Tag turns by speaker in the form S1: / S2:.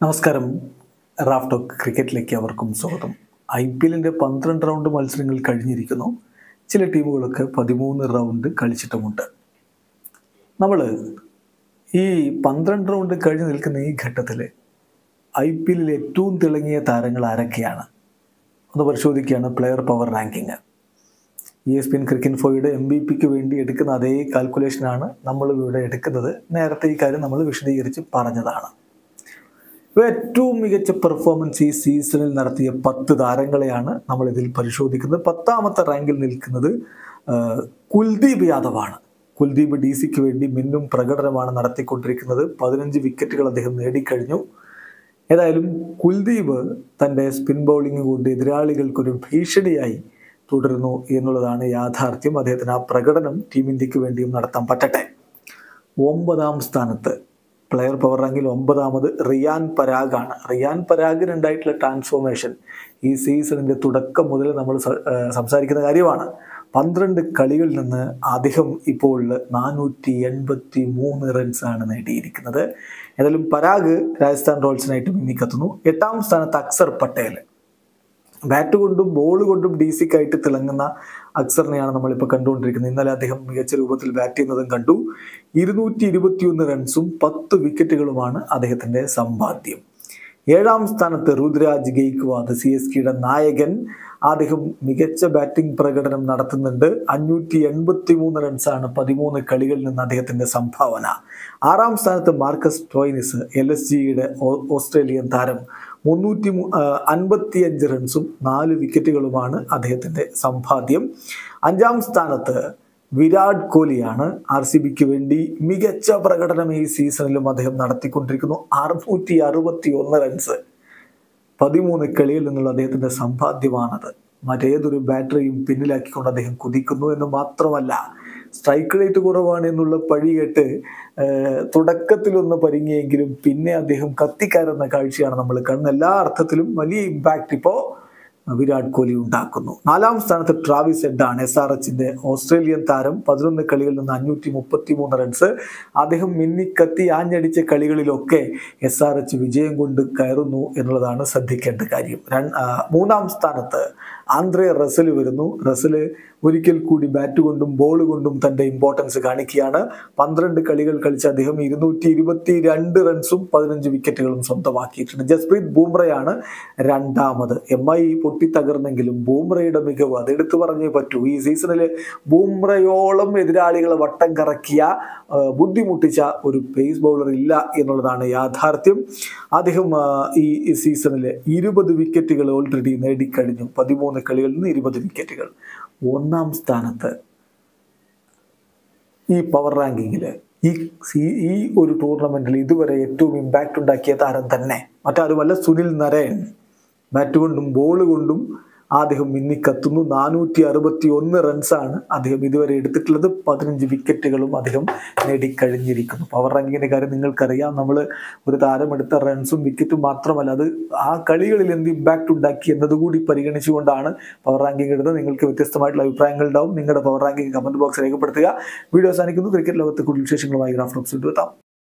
S1: നമസ്കാരം. Raf talk ക്രിക്കറ്റിലേക്ക് അവർക്കും സ്വാഗതം. IPL-ന്റെ 12 റൗണ്ട് മത്സരങ്ങൾ കഴിഞ്ഞിരിക്കുന്നു. ചില ടീമുകളൊക്കെ 13 റൗണ്ട് കളിച്ചിട്ടുമുണ്ട്. നമ്മൾ ഈ 12 റൗണ്ട് കഴിഞ്ഞ് നിൽക്കുന്ന ഈ ഘട്ടത്തിൽ IPL-ൽ ഏറ്റവും തിളങ്ങിയ താരങ്ങൾ ആരൊക്കെയാണ് ഒന്ന് പരിശോധിക്കുകയാണ്. Player power ranking ESPN cricket ഇൻഫോയുടെ MVP-ക്ക് വേണ്ടി എടുക്കുന്ന അതേ കാൽക്കുലേഷനാണ് നമ്മൾ ഇവിടെ എടുക്കുന്നത്. നേരത്തെ ഈ കാര്യം നമ്മൾ വിശദീകരിച്ച് പറഞ്ഞതാണ്. ഏറ്റവും മികച്ച പെർഫോമൻസ് ഈ സീസണിൽ നടത്തിയ 10 താരങ്ങളെയാണ് നമ്മൾ ഇതിൽ പരിശോധിക്കുന്നത്. 10ാമത്തെ റാങ്കിൽ നിൽക്കുന്നത് കുൽദീപ് യാദവാണ്. കുൽദീപ് DC-ക്ക് വേണ്ടി മിന്നും പ്രകടനമാണ് നടത്തിക്കൊണ്ടിരിക്കുന്നത്. 15 വിക്കറ്റുകൾ അദ്ദേഹം നേടിക്കഴിഞ്ഞു. ഏതായാലും കുൽദീപ് തൻ്റെ സ്പിൻ ബൗളിംഗ് കൊണ്ട് എതിരാളികൾക്കൊരു ഭീഷണിയായി തുടരുന്നു എന്നുള്ളതാണ് യാഥാർത്ഥ്യം. അദ്ദേഹത്തിന് ആ പ്രകടനം ടീം ഇന്ത്യക്ക് വേണ്ടിയും നടത്താൻ പറ്റട്ടെ. 9ാം സ്ഥാനത്ത് പ്ലെയർ പവർ റാങ്കിൽ 9ാമത് റിയാൻ പരാഗാണ്. റിയാൻ പരാഗിന് ഉണ്ടായിട്ടുള്ള ട്രാൻസ്ഫോർമേഷൻ ഈ സീസണിൻ്റെ തുടക്കം മുതൽ നമ്മൾ സംസാരിക്കുന്ന കാര്യമാണ്. 12 കളികളിൽ നിന്ന് അദ്ദേഹം ഇപ്പോൾ 483 റൺസാണ് നേടിയിരിക്കുന്നത്. ഏതായാലും പരാഗ് രാജസ്ഥാൻ റോയൽസിനായിട്ട് മിന്നിക്കത്തുന്നു. 8ാം സ്ഥാനത്ത് അക്സർ പട്ടേൽ. ബാറ്റ് കൊണ്ടും ബോൾ കൊണ്ടും DC-ക്കായിട്ട് തിളങ്ങുന്ന അക്സറിനെയാണ് നമ്മളിപ്പോൾ കണ്ടുകൊണ്ടിരിക്കുന്നത്. ഇന്നലെ അദ്ദേഹം മികച്ച രൂപത്തിൽ ബാറ്റ് ചെയ്യുന്നതും കണ്ടു. 221 റൺസും 10 വിക്കറ്റുകളുമാണ് അദ്ദേഹത്തിൻ്റെ സമ്പാദ്യം. 7ാം സ്ഥാനത്ത് രുദ്രാജ് ഗെയ്ക്വാദ്, CSKയുടെ നായകൻ. അദ്ദേഹം മികച്ച ബാറ്റിംഗ് പ്രകടനം നടത്തുന്നുണ്ട്. 583 റൺസാണ് 13 കളികളിൽ നിന്ന് അദ്ദേഹത്തിൻ്റെ സംഭാവന. 6ാം സ്ഥാനത്ത് മാർക്കസ് സ്റ്റോയിനിസ്, LSGയുടെ ഓസ്ട്രേലിയൻ താരം. 355 റൺസും 4 വിക്കറ്റുകളുമാണ് അദ്ദേഹത്തിൻ്റെ സമ്പാദ്യം. 5ാം സ്ഥാനത്ത് വിരാട് കോഹ്ലിയാണ്. RCBക്ക് വേണ്ടി മികച്ച പ്രകടനം ഈ സീസണിലും അദ്ദേഹം നടത്തിക്കൊണ്ടിരിക്കുന്നു. 661 റൺസ് 13 കളിയിൽ നിന്നുള്ള അദ്ദേഹത്തിൻ്റെ സമ്പാദ്യമാണത്. മറ്റേതൊരു ബാറ്ററിയും പിന്നിലാക്കിക്കൊണ്ട് അദ്ദേഹം കുതിക്കുന്നു എന്ന് മാത്രമല്ല, സ്ട്രൈക്ക് റേറ്റ് കുറവാണ് എന്നുള്ള പഴി കേട്ട് തുടക്കത്തിലൊന്ന് പരിങ്ങിയെങ്കിലും പിന്നെ അദ്ദേഹം കത്തിക്കയറുന്ന കാഴ്ചയാണ് നമ്മൾ കാണുന്നത്. എല്ലാ അർത്ഥത്തിലും വലിയ ഇമ്പാക്റ്റ് ഇപ്പോൾ വിരാട് കോഹ്ലി ഉണ്ടാക്കുന്നു. 4ാം സ്ഥാനത്ത് ട്രാവിസ് ഹെഡാണ്, SRHന്റെ ഓസ്ട്രേലിയൻ താരം. 11 കളികളിൽ നിന്ന് 533 റൺസ്. അദ്ദേഹം മിന്നിക്കത്തി ആഞ്ഞടിച്ച കളികളിലൊക്കെ SRH വിജയം കൊണ്ട് കയറുന്നു എന്നുള്ളതാണ് ശ്രദ്ധിക്കേണ്ട കാര്യം. 3ാം സ്ഥാനത്ത് ആന്ദ്രെ റസൽ വരുന്നു. റസൽ ഒരിക്കൽ കൂടി ബാറ്റ് കൊണ്ടും ബോൾ കൊണ്ടും തൻ്റെ ഇമ്പോർട്ടൻസ് കാണിക്കുകയാണ്. 12 കളികൾ കളിച്ച അദ്ദേഹം 222 റൺസും 15 വിക്കറ്റുകളും സ്വന്തമാക്കിയിട്ടുണ്ട്. ജസ്പ്രീത് ബൂംറയാണ് 2ാമത്. MI പൊട്ടിത്തകർന്നെങ്കിലും ബൂംറയുടെ മികവ് അതെടുത്തു പറഞ്ഞേ പറ്റൂ. ഈ സീസണിൽ ബൂംറയോളം എതിരാളികളെ വട്ടം കറക്കിയ ബുദ്ധിമുട്ടിച്ച ഒരു പേസ് ബൗളർ ഇല്ല എന്നുള്ളതാണ് യാഥാർത്ഥ്യം. അദ്ദേഹം ഈ സീസണിൽ 20 വിക്കറ്റുകൾ ഓൾറെഡി നേടിക്കഴിഞ്ഞു. 13 കളികളിൽ നിന്ന് 20 വിക്കറ്റുകൾ. 1ാം സ്ഥാനത്ത് ഈ പവർ റാങ്കിങ്ങിൽ ഈ ഒരു ടൂർണമെന്റിൽ ഇതുവരെ ഏറ്റവും ഇമ്പാക്റ്റ് ഉണ്ടാക്കിയ താരം തന്നെ മറ്റാരുമല്ല, സുനിൽ നരൈൻ. ബാറ്റ് കൊണ്ടും ബോൾ കൊണ്ടും അദ്ദേഹം മിന്നിക്കത്തുന്നു. 461 റൺസാണ് അദ്ദേഹം ഇതുവരെ എടുത്തിട്ടുള്ളത്. 15 വിക്കറ്റുകളും അദ്ദേഹം നേടിക്കഴിഞ്ഞിരിക്കുന്നു. പവർ റാങ്കിങ്ങിൻ്റെ കാര്യം നിങ്ങൾക്കറിയാം. നമ്മൾ ഒരു താരം എടുത്ത റൺസും വിക്കറ്റും മാത്രമല്ല, അത് ആ കളികളിൽ എന്ത് ഇമ്പാക്റ്റ് ഉണ്ടാക്കി എന്നതുകൂടി പരിഗണിച്ചുകൊണ്ടാണ് പവർ റാങ്കിങ് ഇടുന്നത്. നിങ്ങൾക്ക് വ്യത്യസ്തമായിട്ടുള്ള അഭിപ്രായങ്ങൾ ഉണ്ടാവും. നിങ്ങളുടെ പവർ റാങ്കിങ് കമന്റ് ബോക്സ് രേഖപ്പെടുത്തുക. വീഡിയോ അവസാനിക്കുന്നു. ക്രിക്കറ്റ് ലോകത്തെ കൂടുതൽ വിശേഷങ്ങളുമായി റാഫ് ടോക്സിൽ എത്താം.